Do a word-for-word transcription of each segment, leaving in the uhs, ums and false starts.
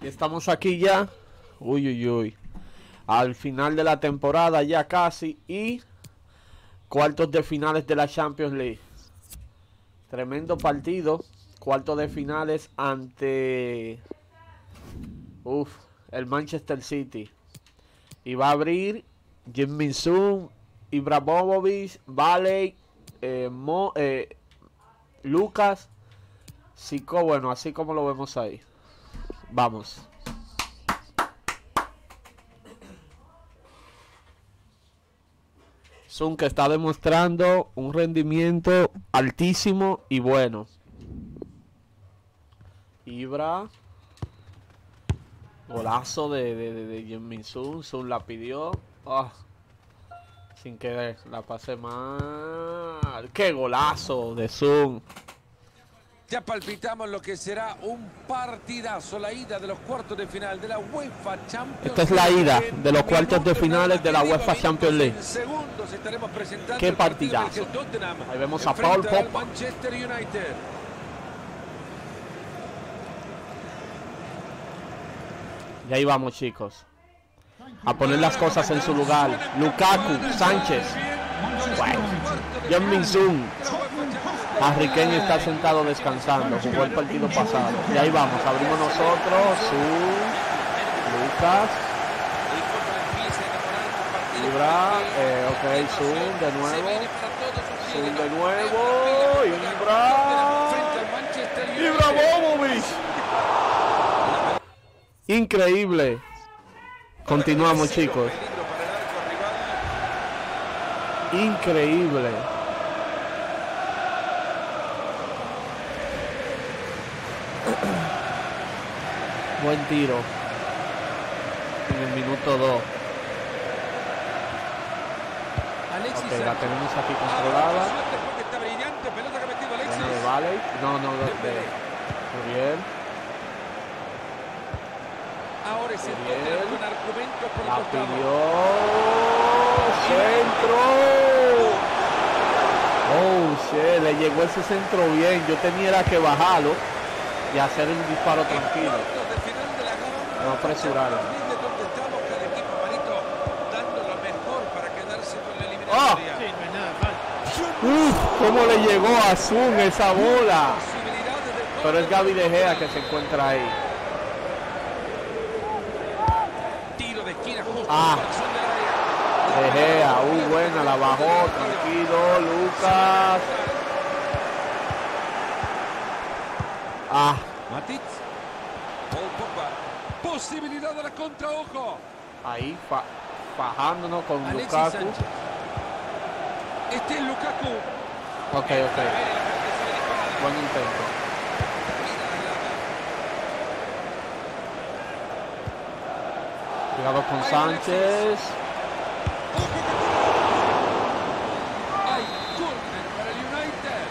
Y estamos aquí ya. Uy, uy, uy. Al final de la temporada ya casi. Y cuartos de finales de la Champions League. Tremendo partido. Cuartos de finales ante... Uf, el Manchester City. Y va a abrir Jim Sun, Ibrahimovic, Valley, eh, Mo, eh, Lucas, Zico, bueno, así como lo vemos ahí. Vamos. Sun, que está demostrando un rendimiento altísimo y bueno. Ibra. Golazo de, de, de, de Jim Sun. Sun la pidió. Oh, sin querer, la pasé mal. ¡Qué golazo de Sun! Ya palpitamos lo que será un partidazo, la ida de los cuartos de final de la UEFA Champions League. Esta es la ida de los cuartos de finales de la UEFA Champions League. ¡Qué partidazo! Ahí vemos a Paul Pogba. Manchester United. Y ahí vamos, chicos, a poner las cosas en su lugar. Lukaku, Sánchez, bueno, Jung-Min Son. Harry Kane está sentado descansando, jugó el partido pasado. Y ahí vamos, abrimos nosotros. Son, Lucas, Ibra, eh, ok, Son de nuevo, Son de nuevo, Ibra, Ibrahimovic. Increíble. Continuamos, chicos. Increíble. Buen tiro. En el minuto dos. Ok, la tenemos aquí controlada. Bueno, de Valley. No, no, de Uriel. Ahora se encuentra con argumentos por la el costado. pidió. Centro. Oh, shit, le llegó ese centro bien. Yo tenía que bajarlo y hacer el disparo tranquilo. No apresurarlo. ¡Ah! Uf, cómo le llegó a Sun esa bola. Pero es Gaby De Gea que se encuentra ahí. Ah, De Gea, uy, buena, la bajó, tranquilo, Lucas. Ah, Matic, Paul Pogba, posibilidad de la contra, ojo. Ahí, fa, fajándonos con Alexis Lukaku. Sánchez. Este es Lukaku. Ok, ok. Buen intento. Cuidado con Sánchez. Hay córner para el United.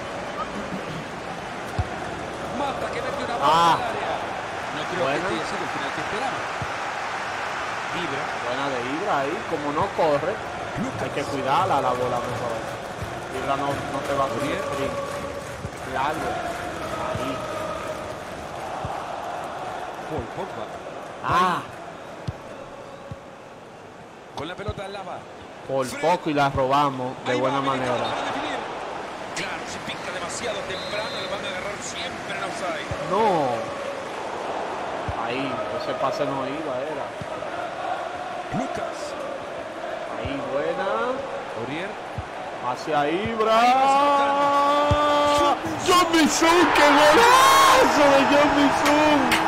Mata que mete una bola Ah, al área. No creo buena. que este haya sido el final que esperaba. Ibra. Buena de Ibra ahí. Como no corre, hay que cuidarla la bola mejor. Ibra no, no te va a subir sprint. Largo. Ahí. Paul Pogba. Ah. Con la pelota al lava. Por poco y la robamos de buena manera. Claro, si pica demasiado temprano le van a agarrar siempre en offside. No. Ahí, ese pase no iba, era. Lucas. Ahí, buena. Uriel. Hacia Ibra. Jung-Min Son, qué golazo de Jung-Min Son.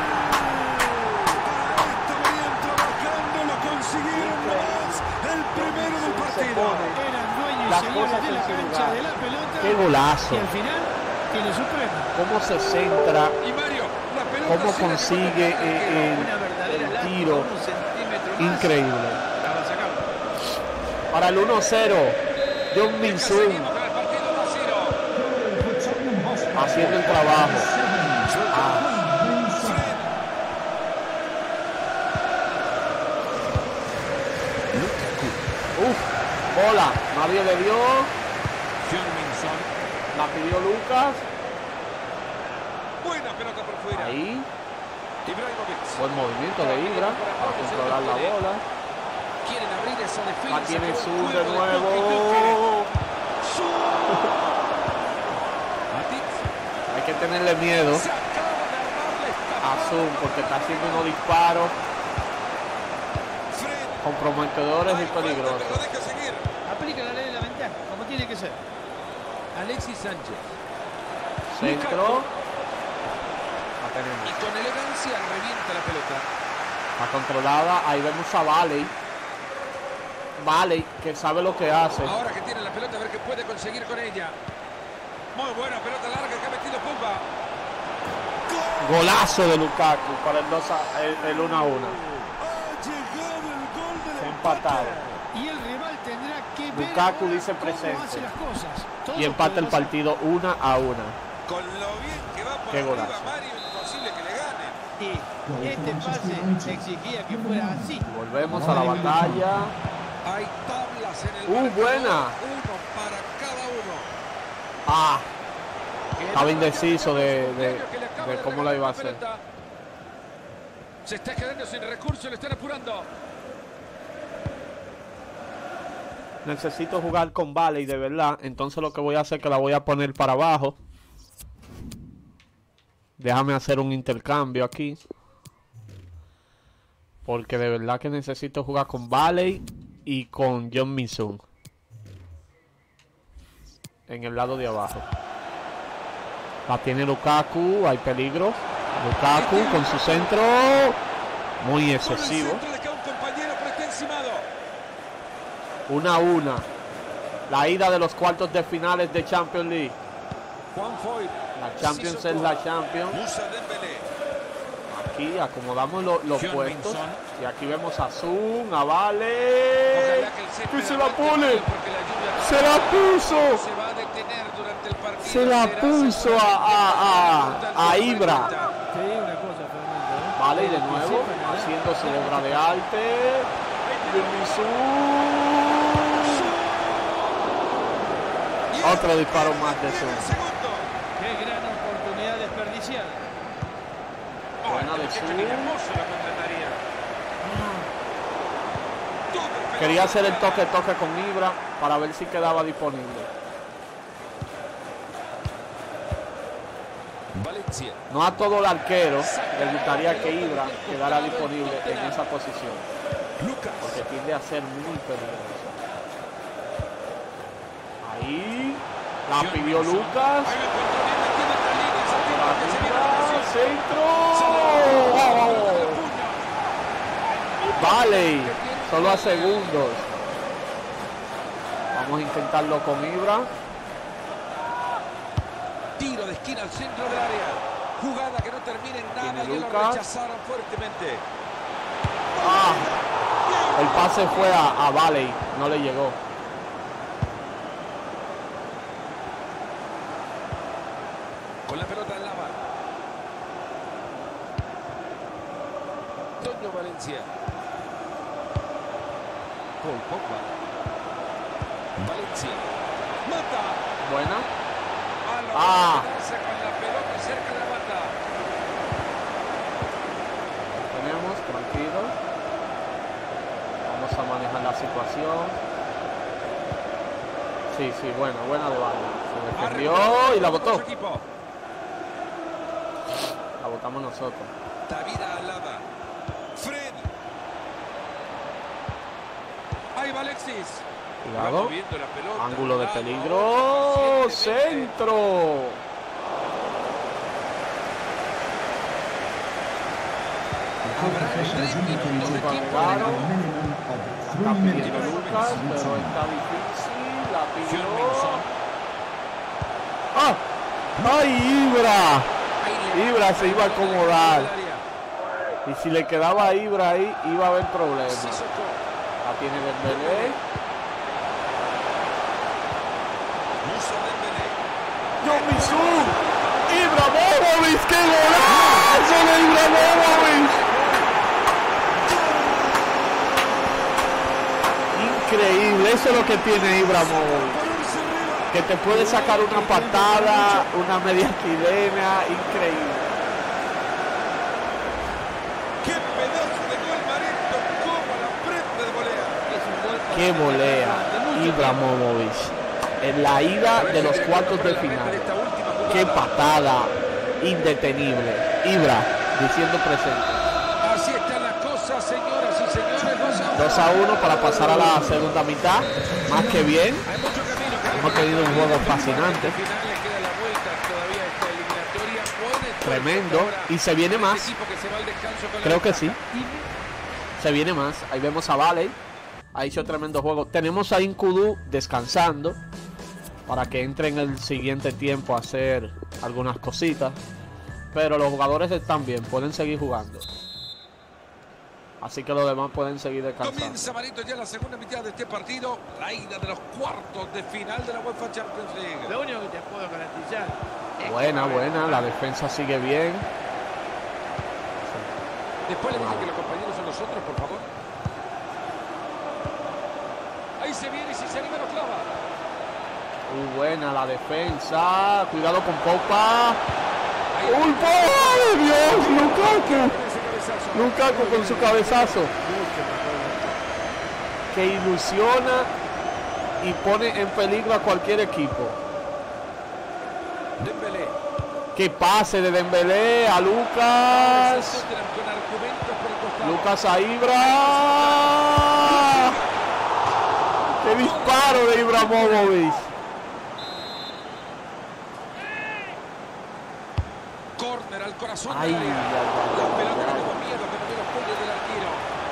Las cosas en su lugar. Qué golazo. Y al final tiene su premio. Cómo se centra, Y Mario, la pelota cómo se la consigue eh, el, el tiro. Increíble. Para el uno cero, Jung-Min Son haciendo el trabajo. Ah. Uf, bola, nadie le dio. La pidió Lucas. Buena pelota por fuera. Ahí. Ibrahimovic. Buen movimiento de Ibra para controlar la bola. Quieren abrir esa defensa. La tiene con Su juego de tuque, nuevo. tuque. Su. Matic. Hay que tenerle miedo Se acaba de armar la a escapada. Zoom porque está haciendo unos disparos Fred. comprometedores y Hay falta, peligrosos. pero deja seguir. Aplica la ley de la ventaja, como tiene que ser. Alexis Sánchez. Centro. La Y tenemos. con elegancia revienta la pelota. Está controlada. Ahí vemos a Valey. Valey, que sabe lo que hace. Ahora que tiene la pelota, a ver qué puede conseguir con ella. Muy buena pelota larga que ha metido Pumba. Golazo de Lukaku para el, dos a, el, el uno a uno. Se empataron. Y el rival tendrá que ver Lukaku ahora dice cómo presente. hace las cosas. Todo Y empata el puede pasar. partido uno a uno. Con lo bien que va por Qué arriba golazo. Mario, imposible que le gane. Y este pase exigía que fuera así. Volvemos a la batalla. Hay tablas en el Uh, marcador, buena. uno para cada uno. Ah, Que estaba no indeciso de, vaya de, que le acaba de de cómo la regalar iba a la hacer. pelota. Se está quedando sin recursos, le están apurando. Necesito jugar con Valey de verdad. Entonces lo que voy a hacer es que la voy a poner para abajo. Déjame hacer un intercambio aquí. Porque de verdad que necesito jugar con Valey y con John Min-Sun. En el lado de abajo. La tiene Lukaku, hay peligro. Lukaku con su centro. Muy Con el excesivo. centro le queda un compañero, pero está encimado. Una a una. La ida de los cuartos de finales de Champions League. Juan Foyt. La Champions es la Champions. Musa Dembélé. Aquí acomodamos lo- los John puestos. Min-Son. Y aquí vemos a Zoom, a Vale. Ojalá que el césped ¡Que se la aguante pone! porque la lluvia ¡Se la puso! se va a detener durante el partido. Se la Será puso a, a, a, a Ibra. Sí, una cosa, Fernando. ¿eh? Vale, y de El nuevo, principio, ¿no? haciendo su obra de arte. Min-Sun. Otro disparo más de Zoom. Qué gran oportunidad desperdiciada. Buena de Zoom. la contrataría. Quería hacer el toque-toque con Ibra para ver si quedaba disponible. Valencia. No a todo el arquero le gustaría que Ibra quedara disponible en esa posición, Lucas. porque tiende a ser muy peligroso. Ahí la pidió Lucas. Ahí lo encontró bien, metiendo entre líneas, el tipo que se viene a la presión. Centro. Sale, Vale, solo a segundos. Vamos a intentarlo con Ibra. tiro de esquina al centro del área. Jugada que no termina en nada Tiene y lo Lucas. rechazaron fuertemente. Ah, el pase fue a, a Valey, no le llegó. Con la pelota en lava. Toño Valencia. Paul Pogba. Valencia. Mata. Buena. A lo Ah. quedarse con la pelota cerca de la banda. Tenemos, tranquilo. Vamos a manejar la situación. Sí, sí, buena, buena de Valey. Se defendió y la botó. Su equipo. La botamos nosotros. David Alaba. Fred. Ahí va Alexis. Va Cuidado. moviendo la pelota. Ángulo de Lado, peligro. conscientemente. Centro. Habrá tres minutos de tiempo de Claro. regalo. La está pidiendo Lucas, pero está difícil. La pidió. John Min-Son. ¡Ah! ¡Ay, Ibra! Ahí le- Ibra se iba a acomodar. Del área. Y si le quedaba a Ibra ahí, iba a haber problemas. Sissoko. La tiene Dembélé. Musa Dembélé. ¡John Min-Sun! ¡Ibrahimovic! ¡Qué golazo de Ibrahimovic! Increíble, eso es lo que tiene Ibrahimovic. Que te puede sacar una patada, una media chilena, increíble. qué volea Ibrahimovic en la ida de los cuartos de final. Qué patada indetenible. Ibra diciendo presente. Así está la cosa, señoras y señores. dos a uno para pasar a la segunda mitad. Más que bien. Hay mucho camino que Hemos tenido un juego fascinante. al final le queda la vuelta todavía esta eliminatoria. Puede Tremendo. ahora Y se viene este más. equipo que se va al descanso con la Creo que ventaja. sí. Se viene más. Ahí vemos a Valley. Ha hecho tremendo juego. Tenemos a Inkudu descansando para que entre en el siguiente tiempo a hacer algunas cositas. Pero los jugadores están bien. Pueden seguir jugando. Así que los demás pueden seguir descansando. Comienza, Marito, ya la segunda mitad de este partido. La ida de los cuartos de final de la UEFA Champions League. Lo único que te puedo garantizar es Buena, que- buena. La defensa sigue bien. Después le dicen que los compañeros son los otros, por favor. Ahí se viene y si se anima lo clava. Muy buena la defensa. Cuidado con Popa. Ahí ¡Uy, por Dios! ¡Lukaku! ese cabezazo. Lukaku con su cabezazo. Que ilusiona y pone en peligro a cualquier equipo. Dembélé. Que pase de Dembélé a Lucas. Con argumentos por el costado. Lucas a Ibra. ¡Qué disparo de Ibrahimovic! Córner al corazón Ay, del ay, área. ay, La ay, pelota ay. no tuvo miedo, que metió los puños del arquero.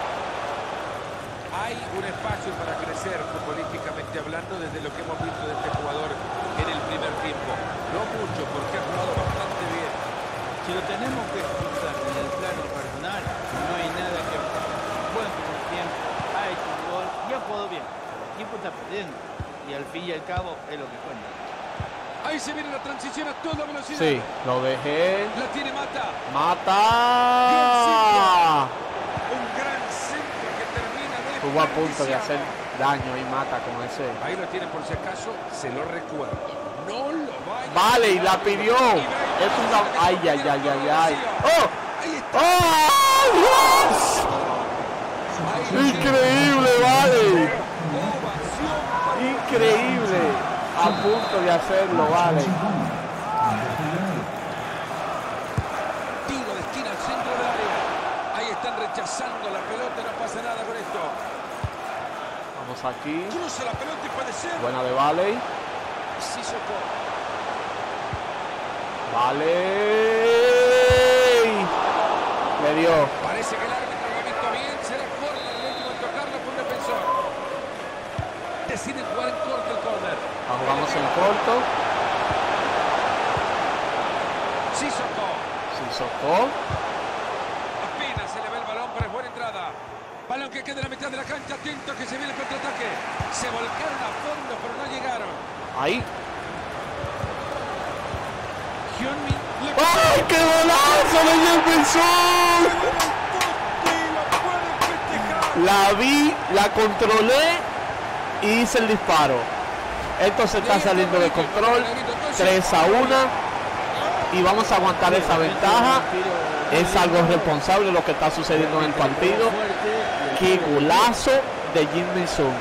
Hay un espacio para crecer futbolísticamente hablando desde lo que hemos visto de este jugador en el primer tiempo. No mucho, porque ha jugado bastante bien. Si lo tenemos que expulsar en el plano personal, no hay nada que hacer. Buen primer tiempo, ha hecho un gol y ha jugado bien. El equipo está perdiendo y al fin y al cabo es lo que cuenta. Ahí se viene la transición a toda velocidad. Sí, lo dejé. La tiene Mata. ¡Mata! Un gran centro que termina de Estuvo a punto de hacer daño y Mata con ese. Ahí lo tienen por si acaso, se lo recuerdo. No lo vaya. Vale, y la pidió. Es una. Ay, ay, ay, ay, ay. ¡Oh! Ahí está. ¡Oh! ¡Dios! Increíble, vale. Ovación. Increíble. A punto de hacerlo, vale. Tiro de esquina al centro del área. Ahí están rechazando la pelota, no pasa nada con esto. Vamos aquí. Cruza la pelota y puede ser. Buena de Valley. Sissoko. Valley. Le dio. Parece que el árbitro lo ha visto bien. Será córner el último en tocarlo por un defensor. Deciden jugar en corto el córner. La jugamos en corto. Sissoko. Sissoko. Apenas se le ve el balón, pero es buena entrada. Balón que queda en la mitad de la cancha. Atento que se viene el contraataque. Se volcaron a fondo, pero no llegaron. Ahí. Hyun-min le ¡Ay, qué golazo de Jefferson! La vi, la controlé y hice el disparo. Esto se está saliendo de control. tres a uno. Y vamos a aguantar esa ventaja. Es algo responsable lo que está sucediendo en el partido. Qué golazo de Jin-Mi Son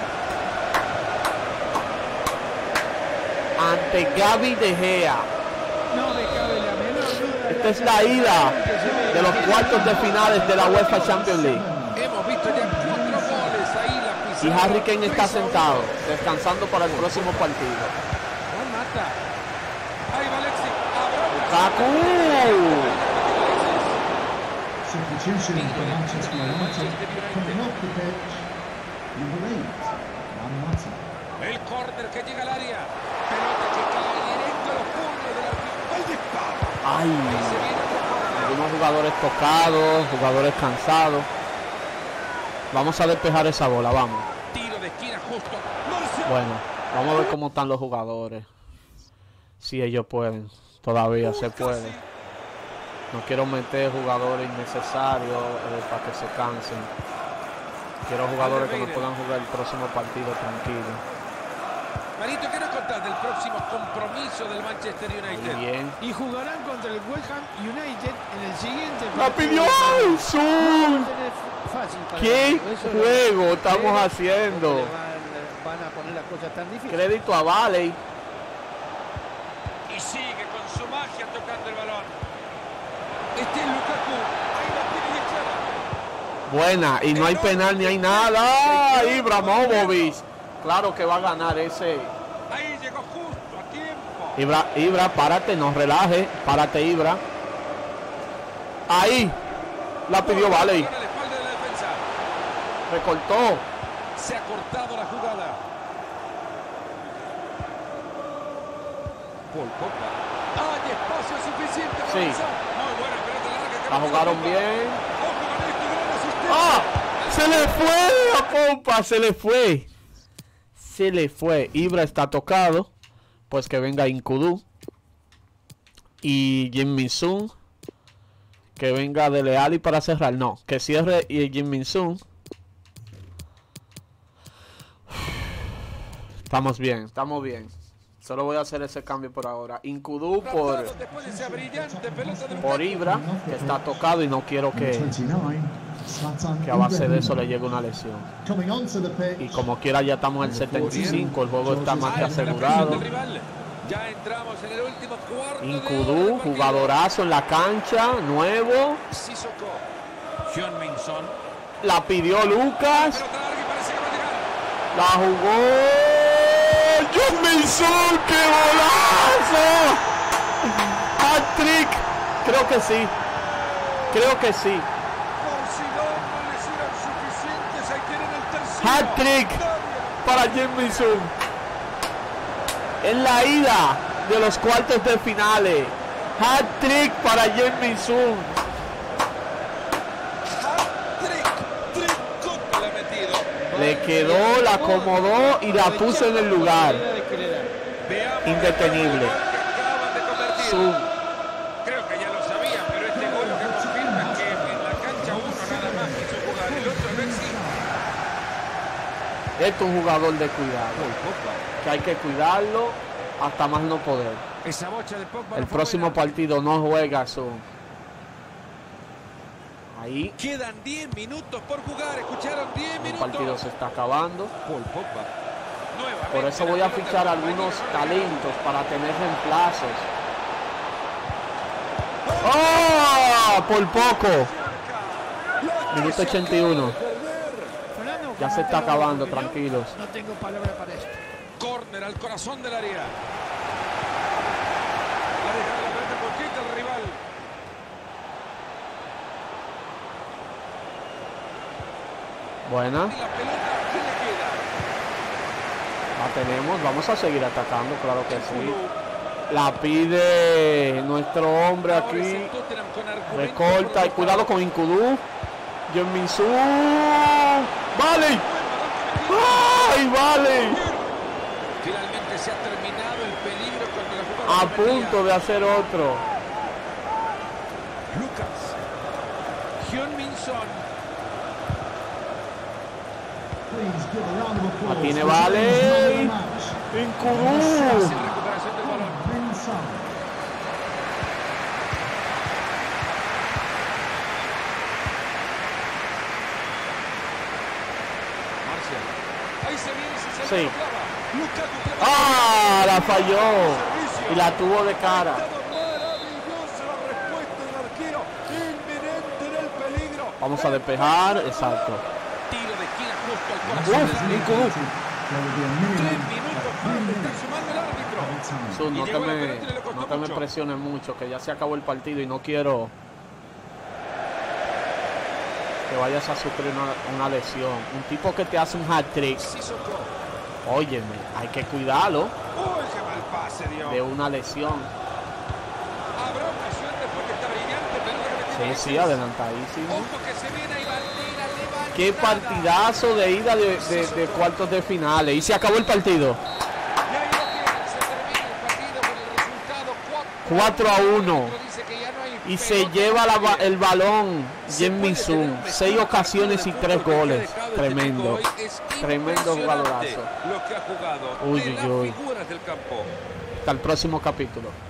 ante Gaby De Gea. No me cabe la menor duda. Esta es la ida de los cuartos de finales de la UEFA Champions League. Hemos visto ya cuatro goles ahí la Y pizarra. Harry Kane está tres a uno. sentado, descansando para el próximo partido. Juan Mata. Ahí va Alexis. Abraham. Lukaku. Substitution for Manchester United. Coming off the pitch, number eight, Juan Mata. El córner que llega al área. Pelota que cae directo a los puños del arquero. El disparo. Ay, Ahí se viene otro córner. algunos jugadores tocados, jugadores cansados. Vamos a despejar esa bola, vamos. Tiro de esquina justo. Marcial. Bueno, vamos a ver cómo están los jugadores. Si ellos pueden, todavía se puede. No quiero meter jugadores innecesarios eh, para que se cansen. Quiero jugadores que no puedan jugar el próximo partido tranquilo. Marito, ¿qué nos contás del próximo compromiso del Manchester United? Muy bien. Y jugarán contra el West Ham United en el siguiente ¡La partido. pidió! ¡Zoom! Fácil para ¡Qué ellos, eso es lo- juego estamos Pero haciendo! le van las cosas tan difíciles. Crédito a Valley. Y sigue con su magia tocando el balón. Este es Lukaku. Ahí la tiene y echada. Buena, y no hay penal ni hay nada. Ibrahimovic. Claro que va a ganar ese. Ahí llegó justo a tiempo. Ibra, Ibra, párate, no relaje. Párate, Ibra. Ahí. La pidió Valley. A la espalda de la defensa. Recortó. Se ha cortado la jugada. Paul Pogba. Hay espacio suficiente para Sí. avanzar. Muy buena pelota larga que La mete jugaron Pogba. bien. Ojo con esto, gran asistencia. ¡Ah! Se le fue a Pompa, se le fue. Se le fue. Ibra está tocado. Pues que venga Inkudu. Y Jim Min-sun. Que venga Dele Alli para cerrar. No, que cierre y Jim Min-sun. Estamos bien, estamos bien. Solo voy a hacer ese cambio por ahora. Inkudu por, Después de esa brillante pelota de por Ibra, que está tocado y no quiero que, twenty-nine, Zlatan que a base de eso le Ibrahimovic. llegue una lesión. Coming onto the Y pitch. como quiera ya estamos en el setenta y cinco, el juego está más que Ah, esa es la presión asegurado. del rival. Ya entramos en el último cuarto de hora Inkudu, del partido. jugadorazo en la cancha, nuevo. Sissoko. Hyun Min Son. La pidió Lucas, Pelota larga y parece que va a llegar. la jugó. ¡Jim Min-sun! ¡Qué golazo! ¡Hat-trick! Creo que sí. Creo que sí. Por si dos no les eran suficientes, ahí tienen el tercero. Hat-trick para Jim Min-sun. En la ida de los cuartos de finales. Hat-trick para Jim Min-sun. Hat-trick. Tricote le ha metido. Le quedó, la acomodó y la puso en el lugar. Veamos Indetenible. el gol que acaban de convertir. Zoom. Creo que ya lo sabían, pero este gol lo que confirma es que en la cancha uno nada más quiso jugar, el otro no existe. Este es un jugador de cuidado. Que hay que cuidarlo hasta más no poder. Esa bocha de Pogba El no fue próximo buena. partido no juega Zoom. Ahí Quedan diez minutos por jugar, escucharon diez el minutos. partido se está acabando. Paul Pogba. Nuevamente Por eso la voy a pelota fichar de algunos compañero. talentos para tener reemplazos. ¡Oh! Por poco. Minuto ochenta y uno. Fernando, Ya se está tengo acabando, opinión, tranquilos. No tengo palabra para esto. Córner al corazón del área. La deja la pelota poquito al rival. Buena. Y la pelota, ¿qué le queda? La tenemos. Vamos a seguir atacando, claro que sí. La pide nuestro hombre Ahora es aquí. el Tottenham con argumentos Recorta y por cuidado los con Inkudu. Jim Min-sun. ¡Vale! ¡Ay, vale! Finalmente se ha terminado el peligro cuando la A jugada prometía. punto de hacer otro. Lucas. Hyun Min Son. Please give a round of applause. La tiene for the Valley. man of the match, Inkudu. Sin recuperación del balón. Min-sun. Marcial. Ahí se viene, se Sí. se lo clava. Lukaku clava. ¡Ah! La falló. Y la tuvo de cara. Maravillosa la respuesta del arquero. Inminente en el peligro. Vamos a despejar. Exacto. Tiro de esquina justo al corazón Uf, del área. Inkudu. There will be a Tres minimum minutos of más three le está minutes sumando el árbitro. of time. Su, no Y te llegó la me, pelota y le costó no te me mucho. presiones mucho, que ya se acabó el partido y no quiero que vayas a sufrir una, una lesión. Un tipo que te hace un hat-trick, Sissoko. óyeme, hay que cuidarlo Uy, qué mal pase dio. de una lesión. Habrá ocasión después que está brillante, pelota que Sí, metió sí, Alexis. adelantadísimo. Ojo que se viene ahí Bandera, levanta. Qué partidazo de ida de, de- de cuartos de finales. Y se acabó el partido. Y ahí lo tienen, se termina el partido con el resultado cuatro a uno. Dice que ya no hay Y se pelota lleva la ba- que el balón se Jim puede Min-sun. tener un Seis mejor ocasiones y partido de tres fútbol que ha goles. dejado este Tremendo. chico hoy. Es Tremendo impresionante jugadorazo. Lo que ha jugado Uy, de uy, las uy. figuras del campo. Hasta el próximo capítulo.